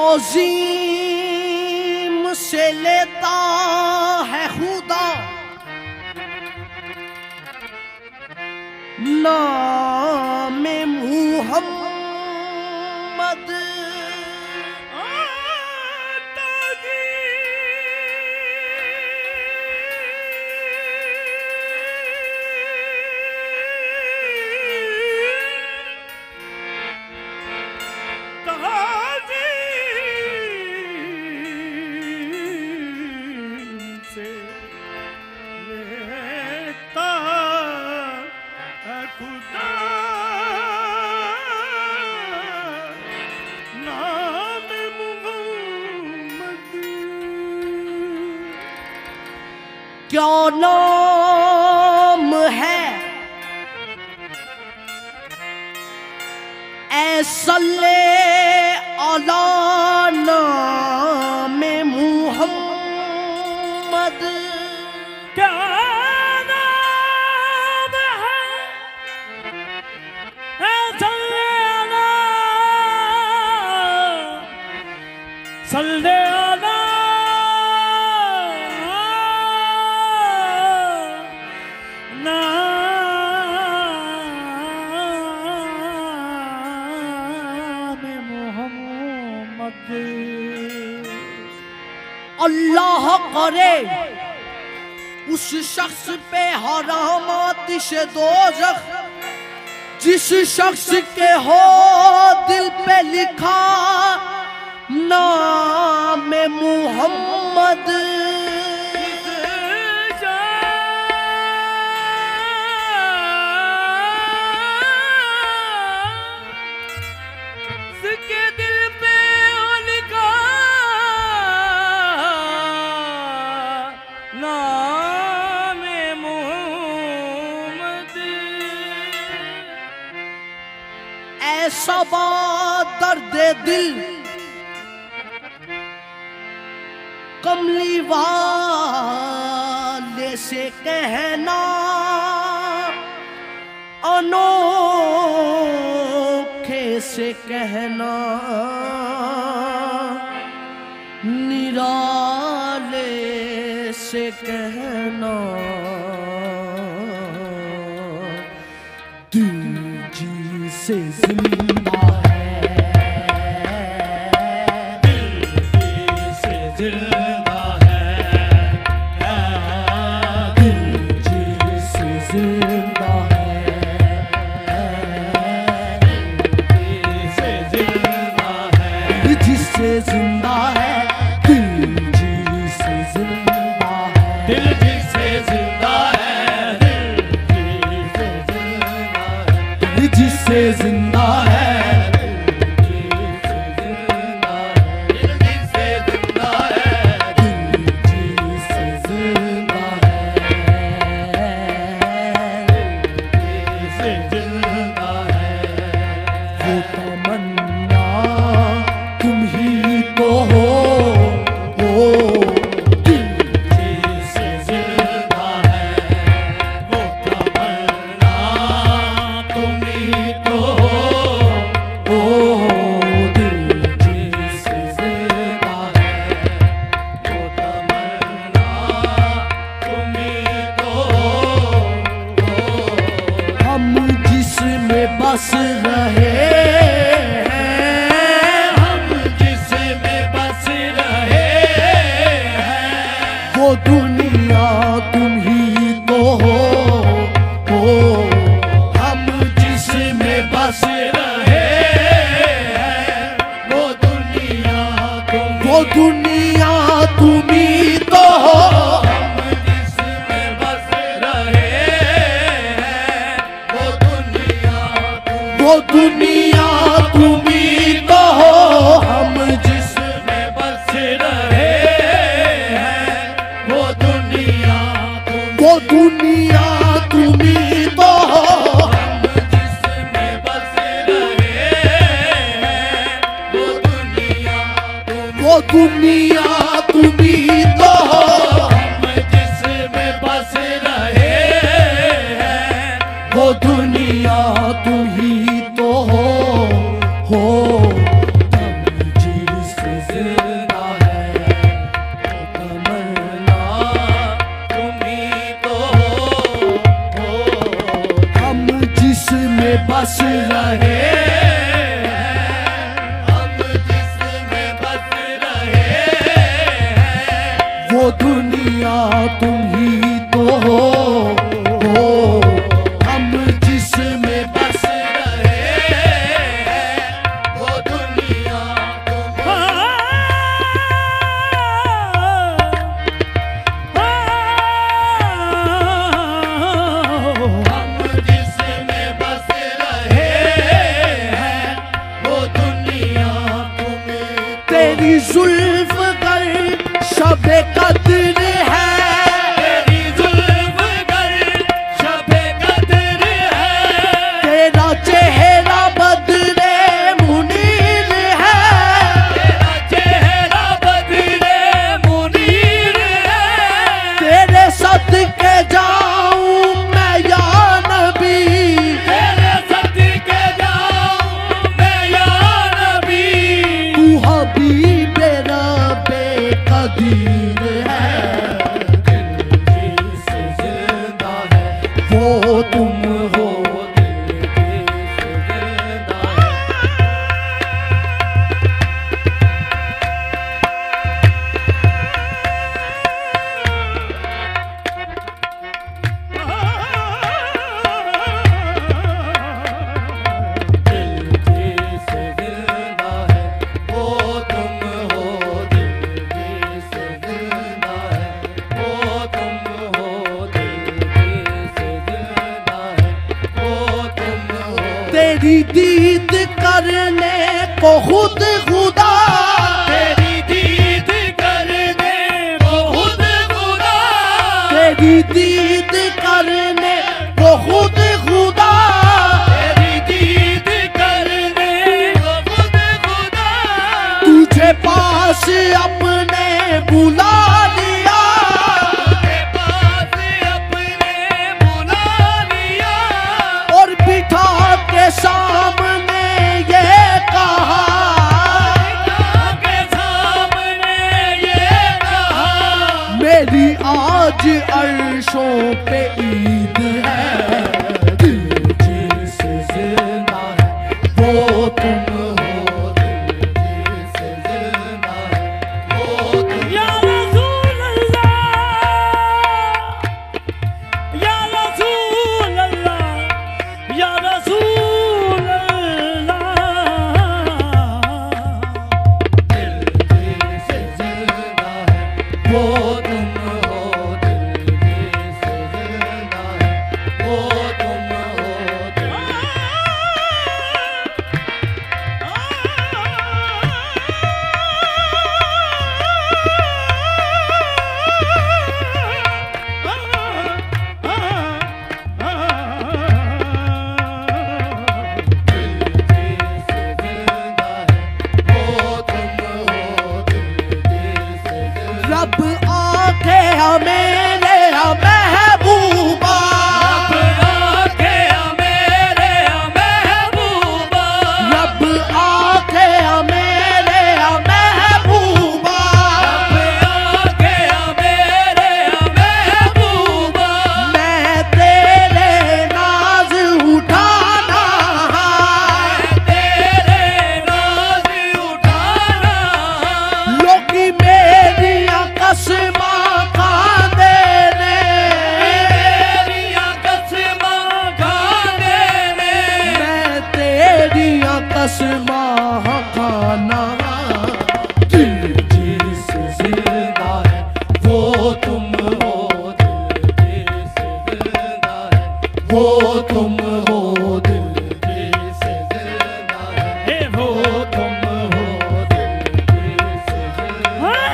तौज़ीम से लेता है खुदा नाम मुहम्मद। क्या नाम है ऐसल्ले अला नाम मुहम्मद। क्या नाम है ऐसल्ले अला सल्ले अला अल्लाह करे उस शख्स पे हराम आतिश दोज़ख जिस शख्स के हो दिल पे लिखा नाम मुहम्मद। ऐसा दर्द दिल कमली वाले से कहना अनोखे से कहना निराले से कहना दिल जी से जिंदा है दिल से जिंदा है दिल जी से जिंदा है दिल से जिंदा है जिससे जिंदा है दिल जी से जिंदा है दिल जी से जिंदा है जिससे जिंदा है वो तमन्ना तुम ही तो हो बस रहे हैं हम जिसमें बस रहे हैं वो दुनिया तुम ही तो हो हम जिसमें बस रहे हैं वो दुनिया तुम ही तो हो हम जिसमें बस रहे हैं वो दुनिया तुम ही तो हो हम जिसमें बस रहे हैं वो दुनिया तुम ही तो हो हम जिसमें बस रहे हैं वो दुनिया तुम ही तो हो हम जिसमें बस रहे हैं वो दुनिया तुम ही तो हो तमजीद से दीद करने को खुद खुदा, तेरी दीद करने को खुद खुदा, तेरी दीद करने को खुद खुदा, तेरी दीद करने को खुद खुदा, तुझे पास अपने बुला लिया, तेरे पास अपने बुला लिया, और बिठा के सामने ये कहा, के सामने ये कहा, मेरी आज अर्शों पे ईद है, दिल जिससे जिंदा है वो तुम हो, दिल जिससे जिंदा है वो तुम। या रसूल अल्लाह, या रसूल अल्लाह, या रसूल अल्लाह, दिल जिससे जिंदा है वो तुम हो, दिल जिससे जिंदा है वो तुम हो, दिल। रब आके मेरे महबूबा, आके मेरे महबूबा, रब आके मेरे महबूबा, आके मेरे महबूबा, मैं तेरे नाज उठाना, तेरे नाज उठाना, लोकी मेरी कसमा खाने ने, तेरियां कसमां खाने ने, मैं तेरी कसमा खाना, दिल जिससे जिंदा है वो तुम हो, दिल जिससे जिंदा है वो तुम हो, दिल जिससे जिंदा है हे वो तुम हो, दिल जिससे जिंदा है।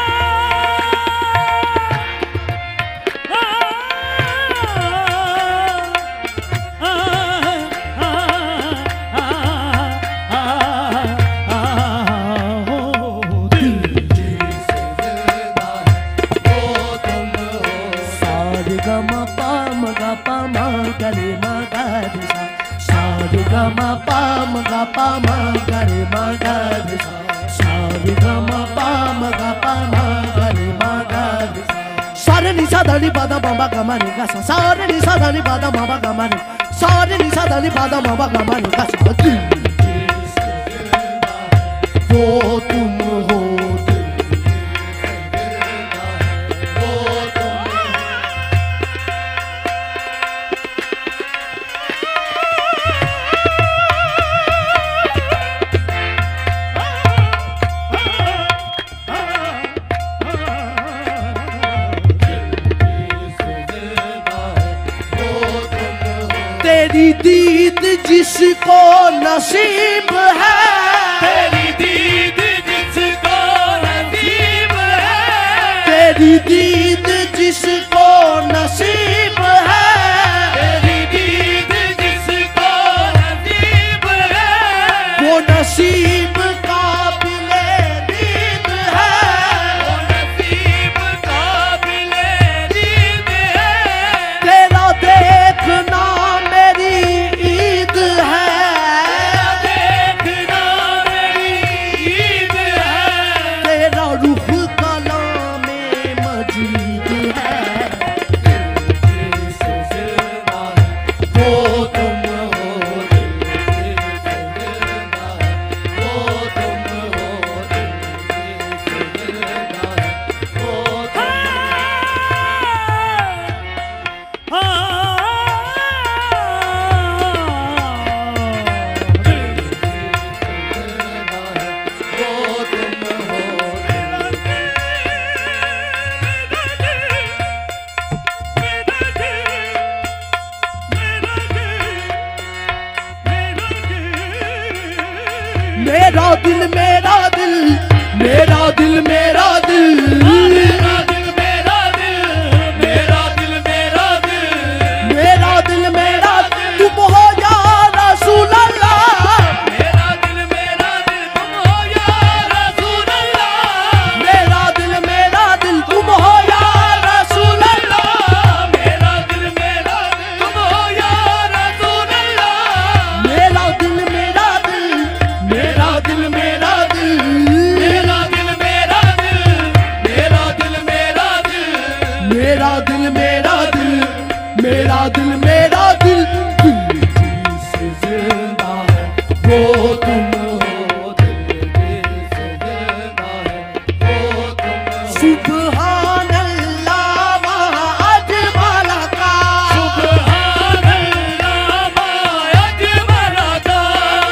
Sare ni sada ni pada mama gamani gasa, sare ni sada ni pada mama gamani, sare ni sada ni pada mama gamani gasa, वो तुम हो, वो तुम। तेरी दीद जिसको नसीब है, तेरी दीद जिसको नसीब है, तेरी दीद जिसको नसीब है, तेरी दीद जिसको नसीब है, वो नसीब काबिले दीद है, वो नसीब काबिले दीद है, तेरा देखना मेरी ईद है, मेरा दिल मेरा दिल मेरा दिल मेरा दिल मेरा दिल मेरा दिल मेरा दिल मेरा दिल मेरा दिल मेरा दिल तुम हो या रसूल अल्लाह मेरा दिल तुम हो या रसूल अल्लाह मेरा दिल तुम हो या रसूल अल्लाह मेरा दिल तुम हो या रसूल अल्लाह मेरा दिल मेरा दिल मेरा दिल मेरा दिल मेरा दिल मेरा दिल मेरा दिल मेरा दिल मेरा दिल मेरा दिल मेरा दिल मेरा दिल दिल से जिंदा है वो तुम हो सुभान अल्लाह मा अजमल का सुभान अल्लाह मा अजमल का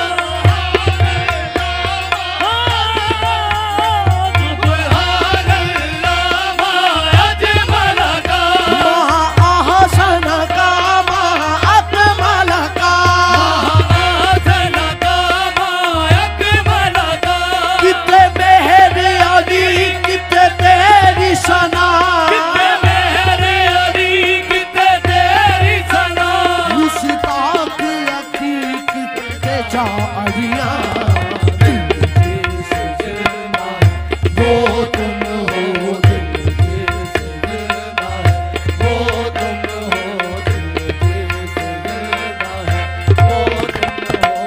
सुभान अल्लाह मा अजमल का मा अहसन का मा अकमल का हसन का मा अकमल का कितने मेहर अली कितने तेरी सना कितने मेहरे अली कितने तेरी सना मुश्ताक अखी कितने जारियां वो तुम हो दिल से जिंदा है वो तुम हो दिल से जिंदा है वो तुम हो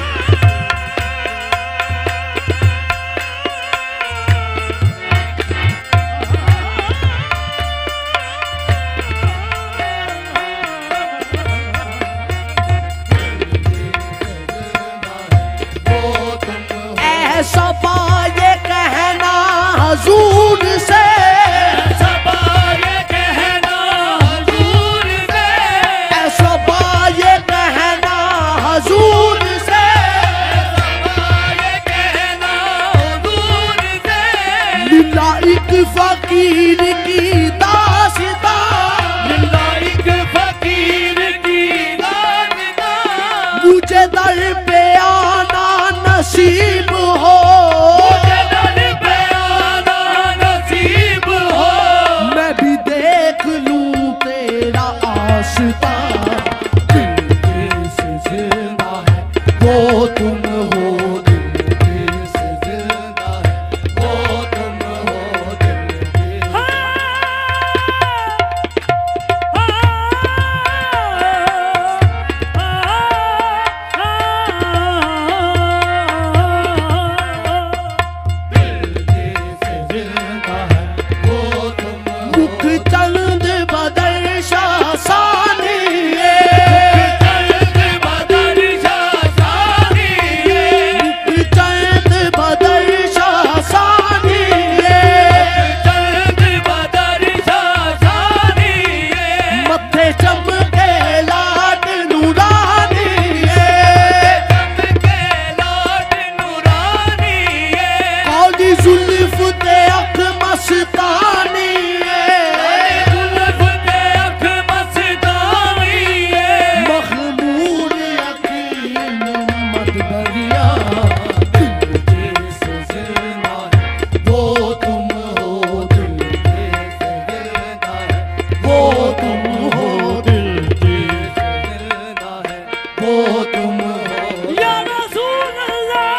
ऐसा ये कहना हजूर से सबा ये कहना हुजूर से ऐसा ये कहना हजूर से सबा ये कहना हुजूर से लिल्ला एक फकीर की दास्तां लाइक फकीर की दास्तां मुझे दर पे आना नसीब हो मुझे दर पे आना नसीब हो मैं भी देख लूं तेरा आशिकां दिल से जिंदा है वो तुम हो दिल से जिंदा है वो तुम हो दिल मुख चंद बदर शाह सानी चंद बदर शासानी मुख चंद बदर शाह सानी चंद बदर शासानी मथे चमके लाड नूरानी चमके लाड नूरानी काली जुल्फ ते अख मस्तानी जुल्फ ते अख मस्तानी मखमूर यकीन मत दरिया दिल से जिंदा है वो तुम हो दिल से जिंदा है वो तुम हो दिल से जिंदा है वो तुम हो या रसूल अल्लाह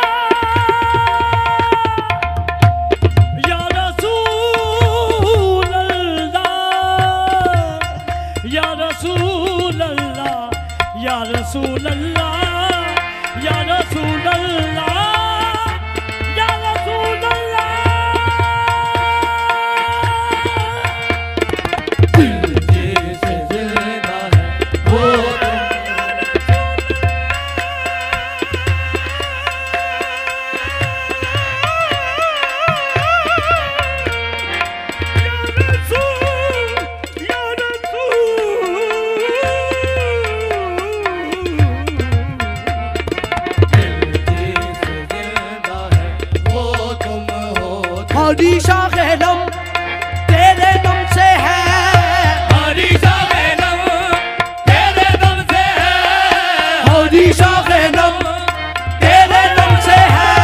या रसूल अल्लाह या रसूल अल्लाह या रसूल अल्लाह या रसूल अल्लाह या रसूल अल्लाह दिल से जिंदा है वो हरी शागलम तेरे दम से है हरी शागलम तेरे दम से है हरी शागलम तेरे दम से है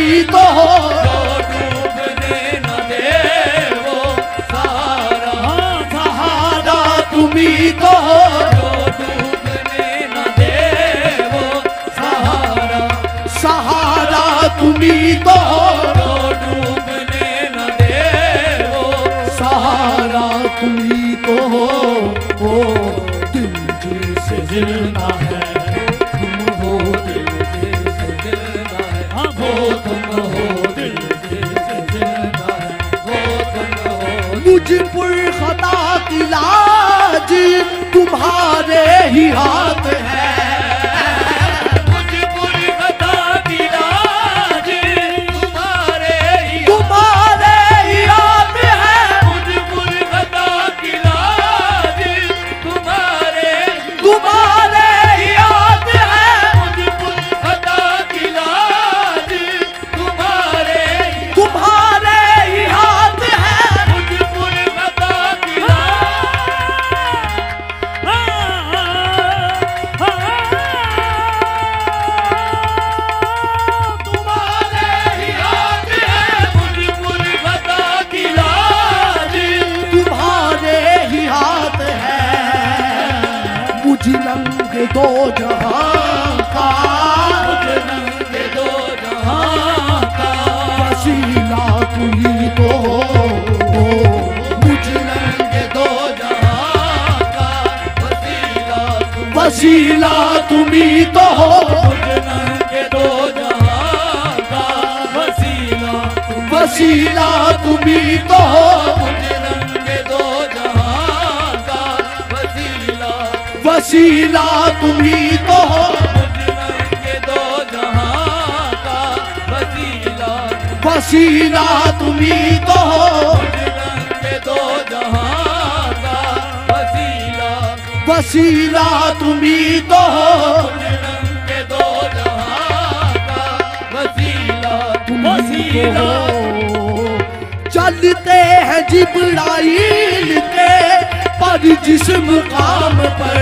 तुम्ही तो हो, जो डूबने न दे वो सहारा, सहारा तुम्ही तो हो, जो डूबने न दे वो सहारा, सहारा तुम्ही तो हो, जो डूबने न दे वो सहारा तुम्ही तो हो। दिल जैसे जिंदा है तुम हो, दिल जैसे जिंदा है वो तुम हो, दिल जैसे जिंदा है वो तुम हो। मुझ पर खता की लाज तुम्हारे ही हाथ है, मुझ पर खता की लाज तुम्हारे ही, तुम्हारे ही हाथ है, मुझ पर खता की लाज तुम्हारे, तुम्हारे ही हाथ है, मुझ पर खता की लाज तुम्हारे, तुम्हारे ही हाथ है, मुझ पर खता की तुम्हारे ही हाथ है, मुझ पर खता की लाज तुम्हारे ही हाथ है। मुझ नंगे दो जहां का, मुझ नंगे दो जहां का वसीला तुम्ही तो हो, मुझ नंगे दो जहां का वसीला वसीला तुम्ही तुम्ही, तो हो, मुझ नंगे दो जहां का वसीला तुम्ही, वसीला तुम्ही तो हो, मुझ नंगे दो जहां का वसीला, वसीला तुम्ही तो हो, मुझ नंगे दो जहां का वसीला, वसीला तुम्ही तो हो, मुझ नंगे दो जहां का वसीला, वसीला तुम्ही तो हो, मुझ नंगे दो जहां का वसीला, तुम्ही तो हो। चलते हैं जिब्राइल के पर जिस मुकाम पर,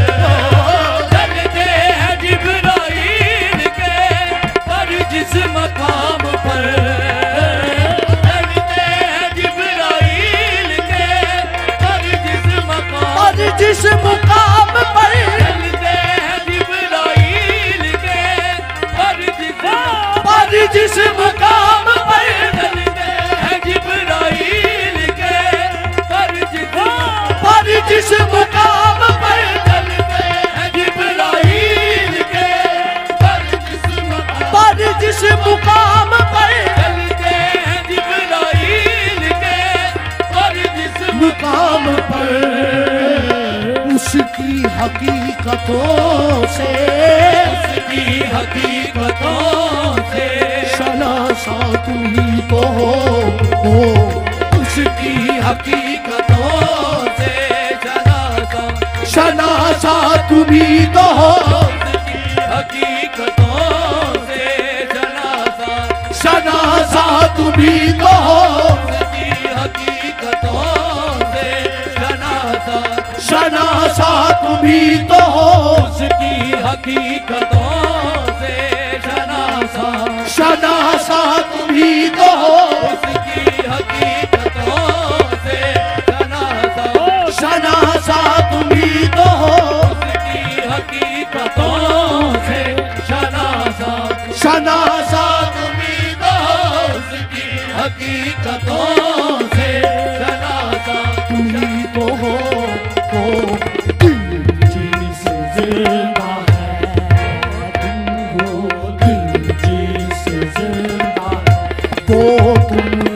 चलते हैं जिब्राइल के पर जिस मकाम पर, चलते हैं जिब्राइल के पर जिस मकाम, पर जिस मुकाम पर, चलते हैं जिब्राइल के पर जिस, पर जिस मुकाम पर, चलते हैं जिब्राइल के पर जिस, पर जिस मुकाम पर, चलते हैं जिब्राइल के पर जिस मकाम, पर जिस मुकाम पर, चलते हैं जिब्राइल के पर जिस मुकाम पर, उसकी हकीकतों से, उसकी हकीकतों से, शनासा तुम्ही तो हो, उसकी हकीकतों से शनासा, शनासा तुम्ही तो हो, उसकी हकीकतों से शनासा, शनासा तुम्ही तो हो, उसकी हकीकतों से शनासा, शनासा तुम्ही तो हो, उसकी हकीकतों से शनासा, शनासा तुम्ही तो हो, उसकी हकीकतों से शनासा, शनासा तुम्ही तो हो, उसकी हकीकतों से शनासा, शनासा तुम्ही तो उसकी हकीकतों से शनासा, तुम्ही तो हो, दिल जिसे जिंदा है तुम हो, दिल जिसे जिंदा है वो तुम